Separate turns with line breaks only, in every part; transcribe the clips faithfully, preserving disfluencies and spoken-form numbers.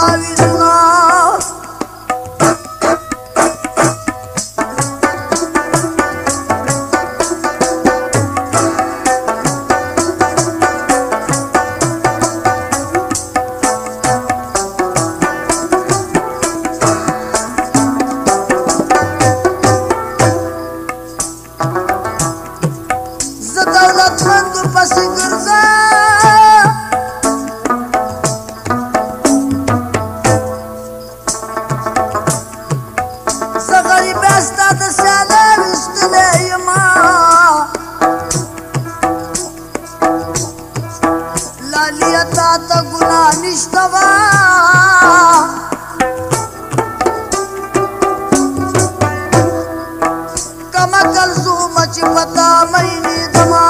تعویذونه زه دولتمندو پسې ګرځم زه غریبه ستا د سیاله ویستلی یمه لالیه تا ته ګناه نشته وه کمه کلزومه چې په تا مینېدمه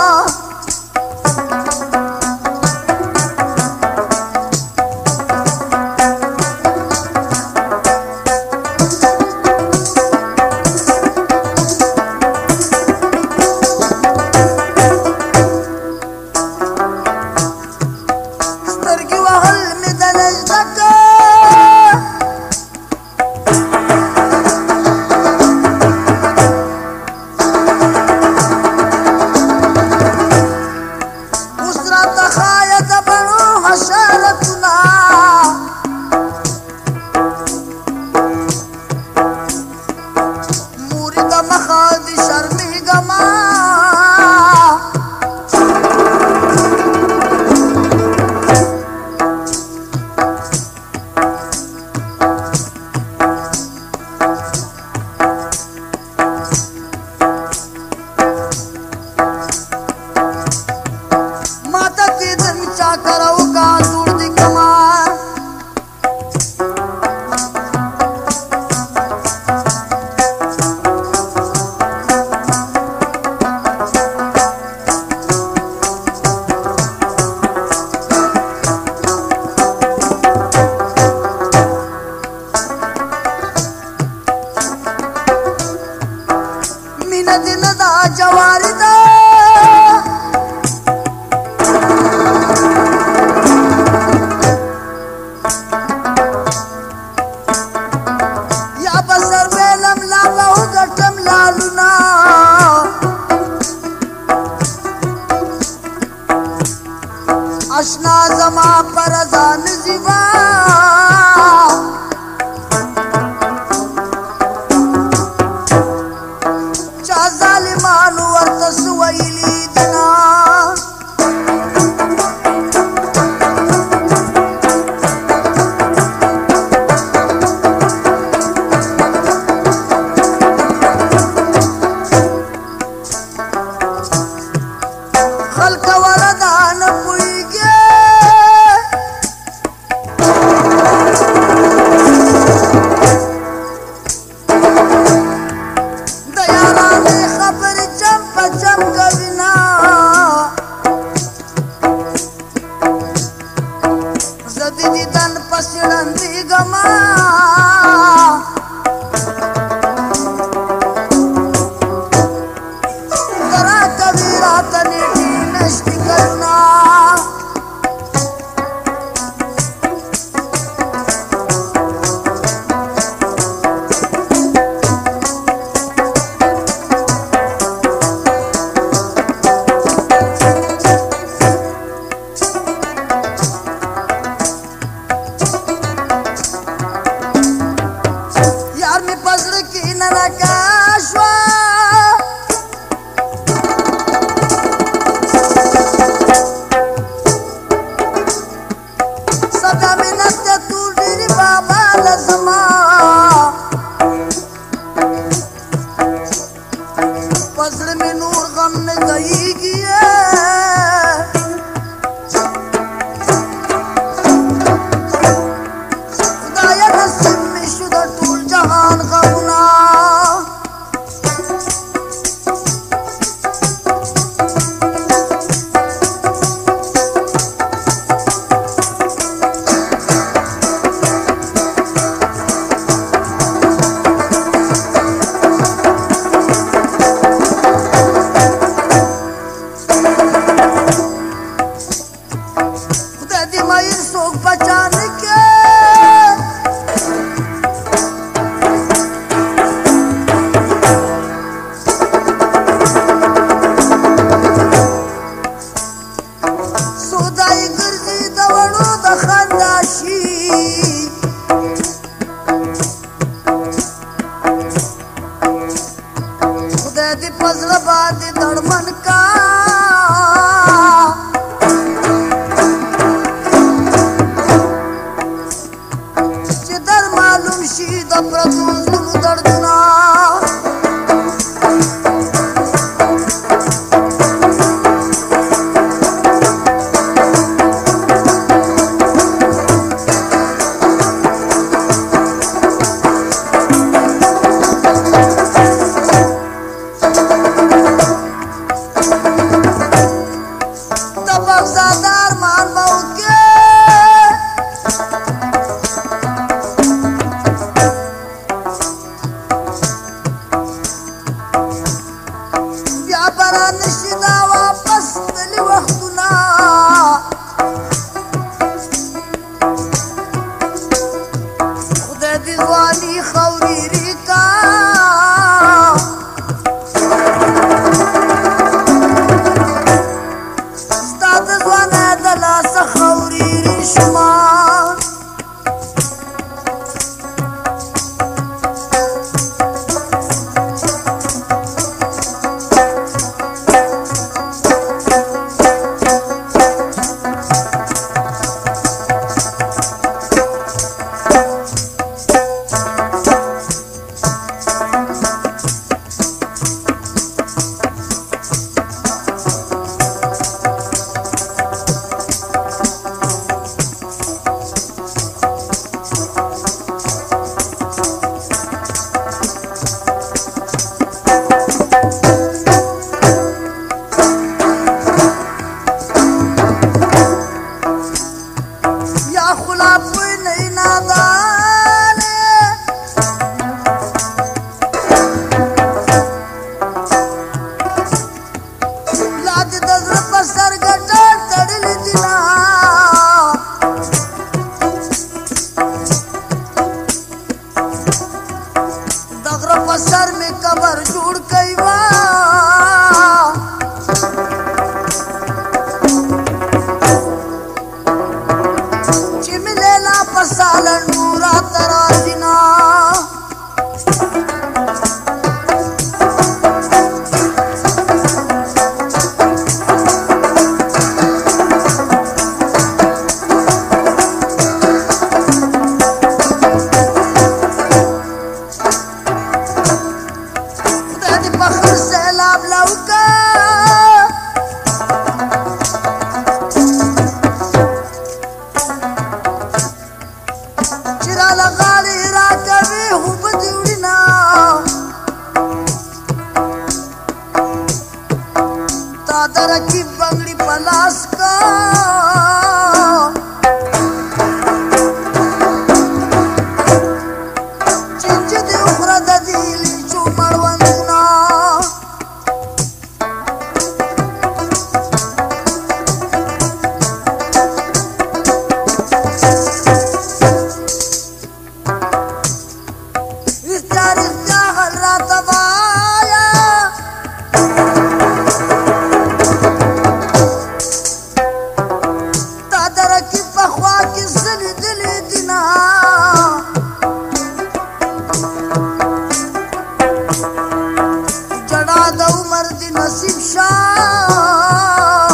سترګې وهل مې د نجدکه اوس راته ښایه د بڼو حشرتونه مورې د مخه دې شرمېږمه ماته کېدم چاکر او کاندوړ دې کمه مینه دې نه ده جواري ده یا به سر ویلم لا به وګټم لالونه اشنا زما پر ځان زیوا چا ظالمانو ورته څه ویلي دینه خلک ولدا نه پوهېږي د یارانې خبرې چم په چم کوي نه زه د دیدن پسې ړندېږمه ګرا کوي راته نیټې نشتې کلونه یار مې په زړه کې ننکا شوه ستا مینت ته ټول ډېرې بابا لزما په زړه مې نور غم نه ځایږي خدایه نصیب مې شو د ټول جهان غمونه ځواني خوريري کا ستا د ځوانۍ د لاسه خوريري شومه सर में कबर जुड़ गई वा चिमलेला पसालन नूरा तराजिना की बंगड़ी पलास का चिंच दे उखरा दीली चुमड़वंदना इस्तार इस्तार रात वाया जड़ा दऊ मर्द नसीब शाह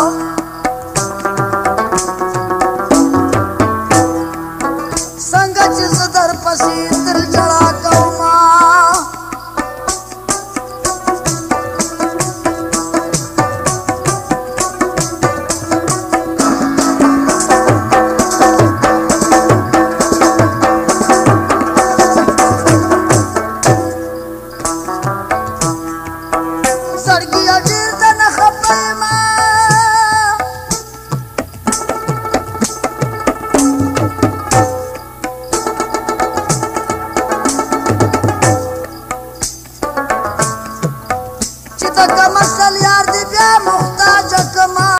संगच सदर पसी दिल जड़ा कौमा सड़की अजीर दन खपैमा चिता का मसल यार दी ब्या मुख्ताज कमा